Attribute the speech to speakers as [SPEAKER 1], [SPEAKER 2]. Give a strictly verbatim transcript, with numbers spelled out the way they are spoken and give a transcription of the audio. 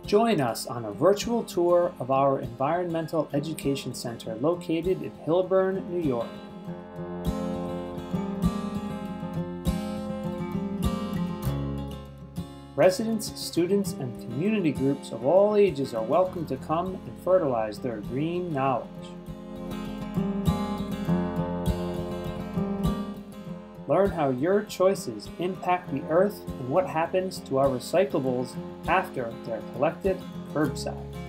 [SPEAKER 1] Join us on a virtual tour of our Environmental Education Center located in Hillburn, New York. Residents, students, and community groups of all ages are welcome to come and fertilize their green knowledge. Learn how your choices impact the earth and what happens to our recyclables after they're collected curbside.